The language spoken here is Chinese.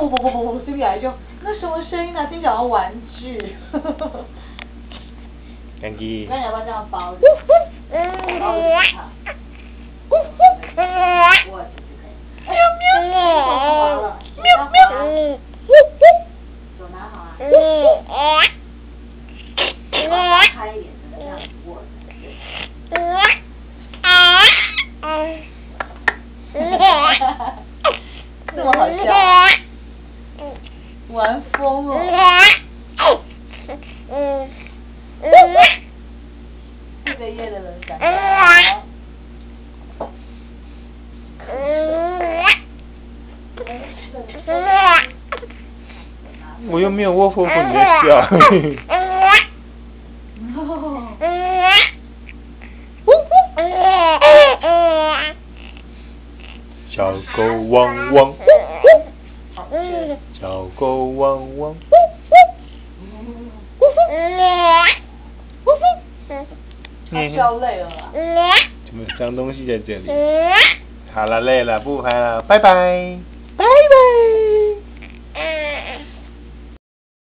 不，C B 来就那什么声音啊？听起来好像玩具。 干鸡。 那你要不要这样包着？包着给它。我就可以。哎呀，喵！喵喵。手拿好啊。开一点，这样握着。这么好笑，玩疯了。这个夜的人感觉。 我又没有窝夫妇，你在笑。小狗汪汪，小狗汪汪。 他笑累了啦。 怎么脏东西在这里？好了，累了，不拍了，拜拜。 拜拜。